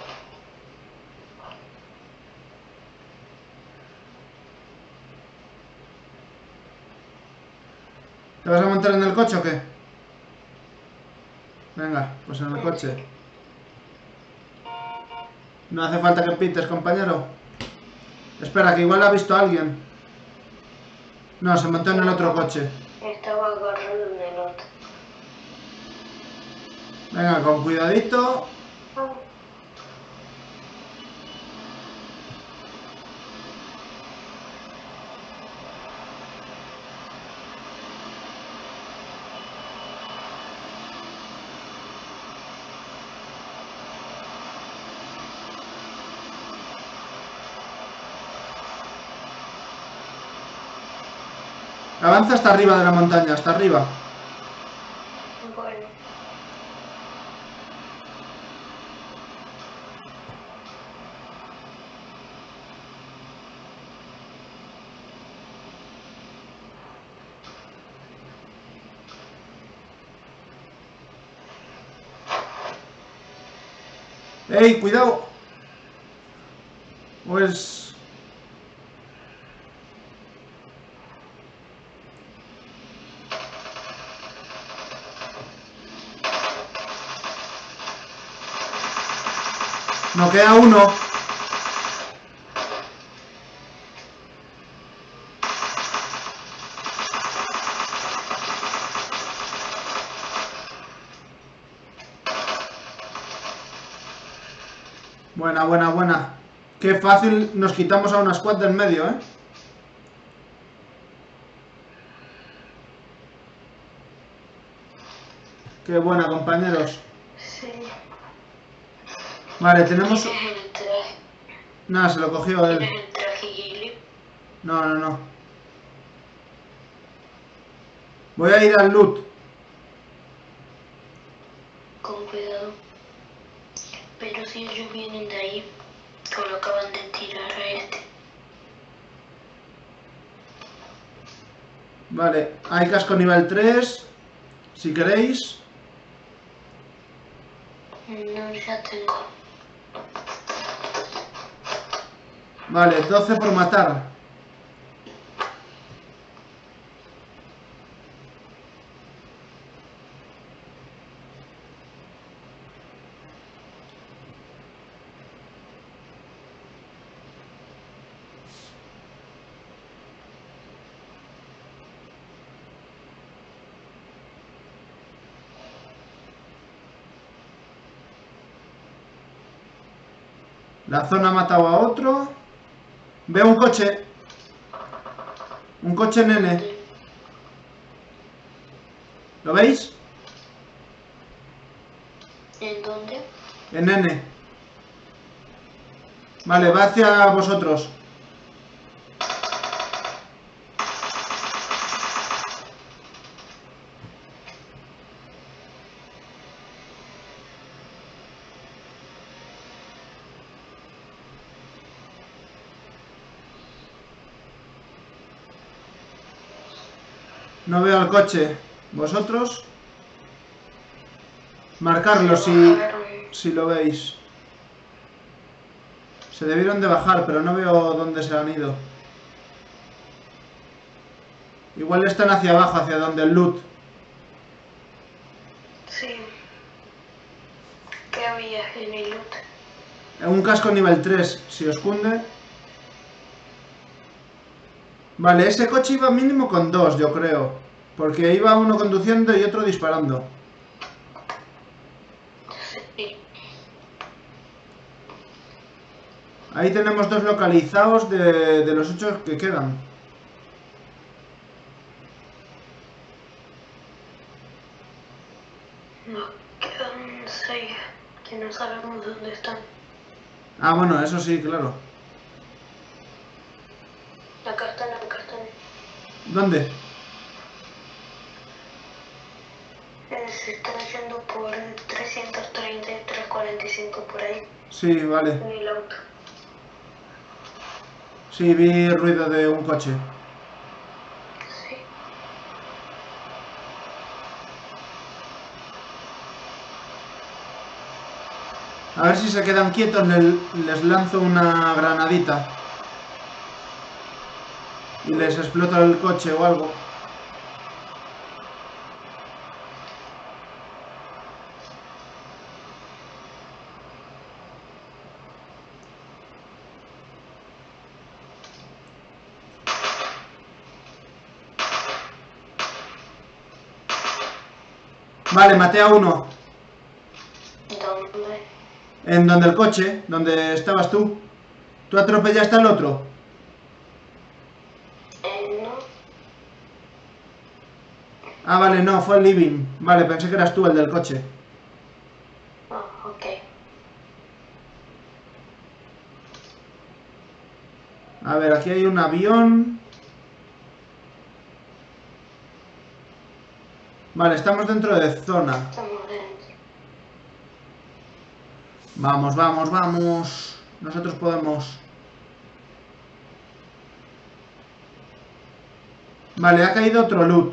¿Te vas a montar en el coche o qué? Venga, pues en el coche. No hace falta que pites, compañero. Espera, que igual ha visto a alguien. No, se montó en el otro coche. Estaba agarrado en el otro. Venga, con cuidadito. Avanza hasta arriba de la montaña, hasta arriba. Bueno. ¡Ey, cuidado! Pues... no queda uno. Buena, buena, buena. Qué fácil nos quitamos a una squad del medio, ¿eh? Qué buena, compañeros. Sí. Vale, tenemos... ¿Tienes el traje? Nada, se lo cogió él. ¿Tienes el traje, Gilly? No, no, no. Voy a ir al loot. Con cuidado. Pero si ellos vienen de ahí, solo acaban de tirar a este. Vale, hay casco nivel 3. Si queréis. No, ya tengo. Vale, 12 por matar. La zona ha matado a otro. Veo un coche. Un coche nene. ¿Lo veis? ¿En dónde? El nene. Vale, va hacia vosotros. No veo al coche. ¿Vosotros? Marcarlo si lo veis. Se debieron de bajar, pero no veo dónde se han ido. Igual están hacia abajo, hacia donde el loot. Sí. ¿Qué había en el loot? Un casco nivel 3, si os cunde. Vale, ese coche iba mínimo con 2, yo creo. Porque iba uno conduciendo y otro disparando. Sí. Ahí tenemos 2 localizados de los 8 que quedan. Nos quedan 6 que no sabemos dónde están. Ah, bueno, eso sí, claro. Acá están, acá están. ¿Dónde? Se están yendo por 330 y 345 por ahí, Sí, vale. en el auto. Sí, vi ruido de un coche. Sí. A ver si se quedan quietos, les lanzo una granadita. Y les explota el coche o algo. Vale, maté a uno. ¿Dónde? En donde el coche, donde estabas tú. ¿Tú atropellaste al otro? No. Ah, vale, no, fue el living. Vale, pensé que eras tú el del coche. Ah, ok. A ver, aquí hay un avión. Vale, estamos dentro de zona. Estamos dentro. Vamos, vamos, vamos. Nosotros podemos. Vale, ha caído otro loot.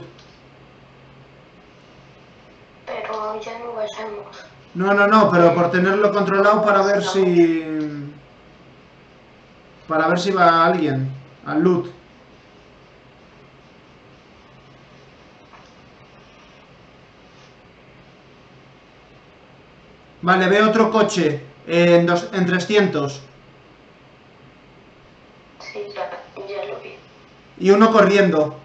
Pero ya no vayamos. No, pero por tenerlo controlado para ver si... Para ver si va alguien al loot. Vale, veo otro coche en 300. Sí, ya lo vi. Y uno corriendo.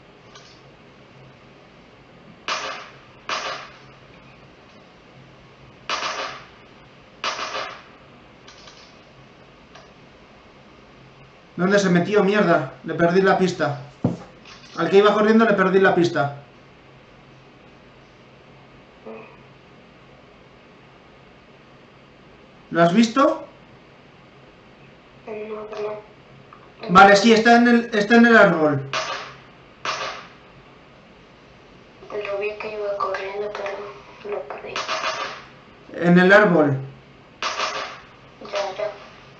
¿Dónde se metió? Mierda. Le perdí la pista. Al que iba corriendo le perdí la pista. ¿Lo has visto? No. Vale, sí, está en el árbol. Lo vi que iba corriendo, pero lo perdí. En el árbol. Ya.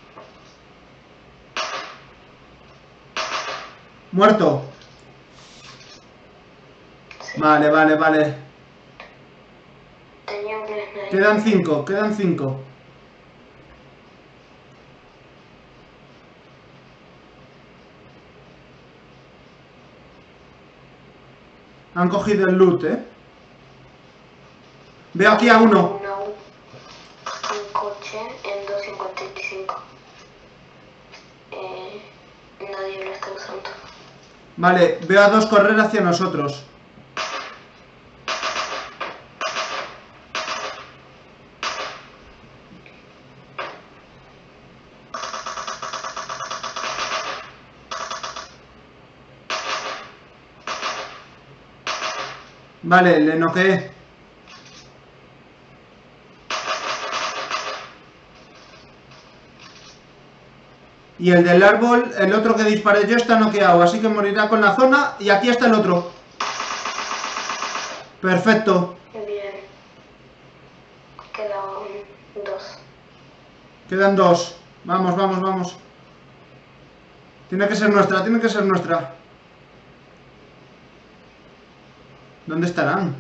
Muerto. Sí. Vale. Tenía un sniper. Quedan 5. Han cogido el loot, Veo aquí a uno. Un coche en 255. Nadie lo está usando. Vale, veo a 2 correr hacia nosotros. Vale, le noqueé. Y el del árbol, el otro que disparé yo está noqueado, así que morirá con la zona. Y aquí está el otro. Perfecto. Bien. Quedan 2. Quedan 2. Vamos. Tiene que ser nuestra. ¿Dónde estarán?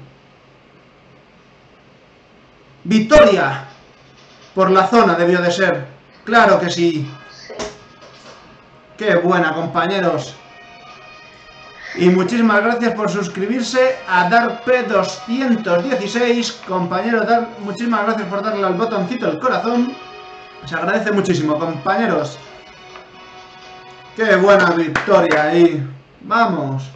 ¡Victoria! Por la zona debió de ser. Claro que sí. Sí. ¡Qué buena, compañeros! Y muchísimas gracias por suscribirse a DarkP216. Compañero Dark, muchísimas gracias por darle al botoncito del corazón. Se agradece muchísimo, compañeros. ¡Qué buena victoria ahí! ¡Vamos!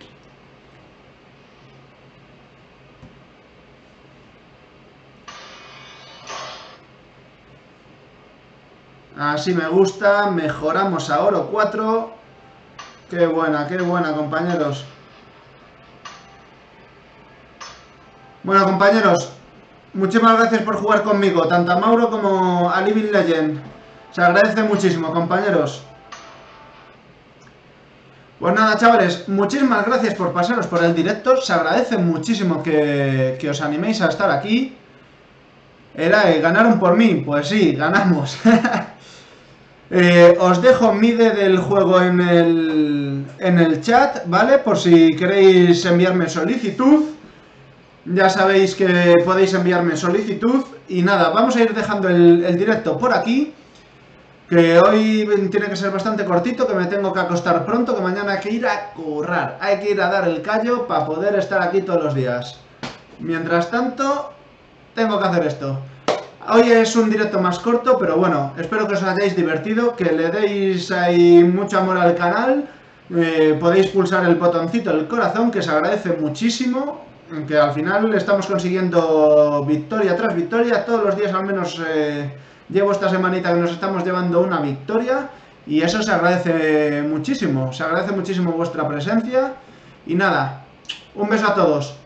Así me gusta. Mejoramos a oro 4. ¡Qué buena, compañeros! Bueno, compañeros, muchísimas gracias por jugar conmigo, tanto a Mauro como a Living Legend. Se agradece muchísimo, compañeros. Pues nada, chavales, muchísimas gracias por pasaros por el directo. Se agradece muchísimo que os animéis a estar aquí. ¿Ganaron por mí? Pues sí, ganamos. Os dejo mi ID del juego en el chat, ¿vale? Por si queréis enviarme solicitud. Ya sabéis que podéis enviarme solicitud. Y nada, vamos a ir dejando el directo por aquí. Que hoy tiene que ser bastante cortito, que me tengo que acostar pronto, que mañana hay que ir a currar. Hay que ir a dar el callo para poder estar aquí todos los días. Mientras tanto, tengo que hacer esto. Hoy es un directo más corto, pero bueno, espero que os hayáis divertido, que le deis ahí mucho amor al canal. Podéis pulsar el botoncito del corazón, que se agradece muchísimo. Que al final estamos consiguiendo victoria tras victoria. Todos los días al menos llevo esta semanita que nos estamos llevando una victoria. Y eso se agradece muchísimo. Se agradece muchísimo vuestra presencia. Y nada, un beso a todos.